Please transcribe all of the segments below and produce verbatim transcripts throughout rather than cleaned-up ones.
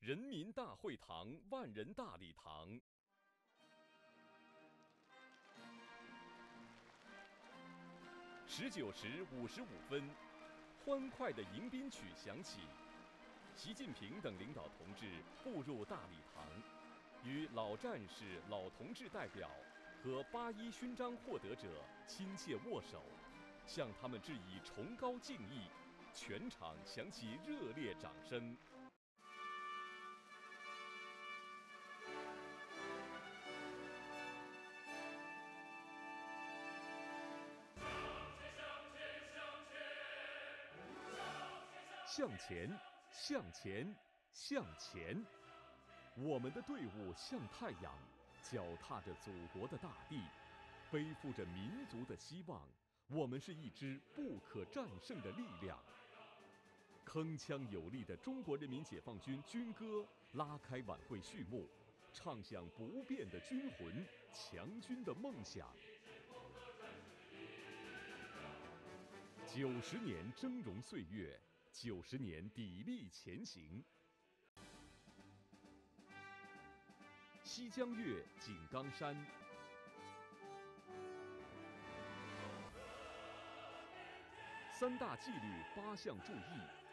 人民大会堂万人大礼堂。十九时五十五分，欢快的迎宾曲响起，习近平等领导同志步入大礼堂，与老战士、老同志代表和八一勋章获得者亲切握手，向他们致以崇高敬意。全场响起热烈掌声。向前，向前，向前！我们的队伍像太阳，脚踏着祖国的大地，背负着民族的希望。我们是一支不可战胜的力量。铿锵有力的中国人民解放军军歌拉开晚会序幕，唱响不变的军魂，强军的梦想。九十年峥嵘岁月，九十年砥砺前行。西江月，井冈山。三大纪律，八项注意。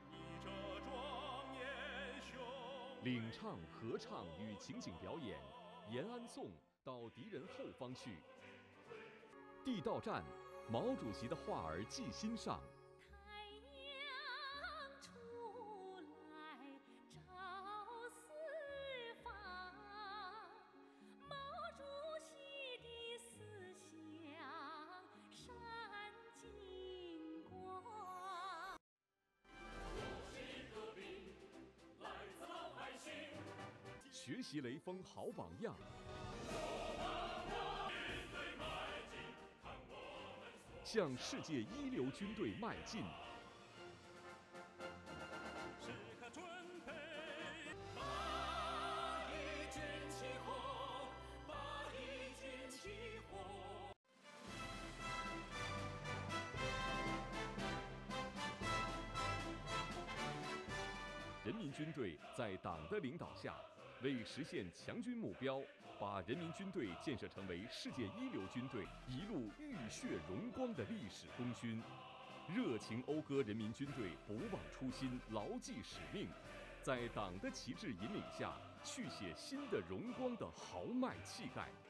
领唱、合唱与情景表演，延安颂到敌人后方去。地道战，毛主席的话儿记心上。 太阳出来照四方，毛主席的思想闪金光。 学习雷锋好榜样，向世界一流军队迈进。 时刻准备，把一军起红，把一军起红。 人民军队在党的领导下，为实现强军目标，把人民军队建设成为世界一流军队，一路浴血荣光的历史功勋。热情讴歌人民军队不忘初心，牢记使命，在党的旗帜引领下，续写新的荣光的豪迈气概。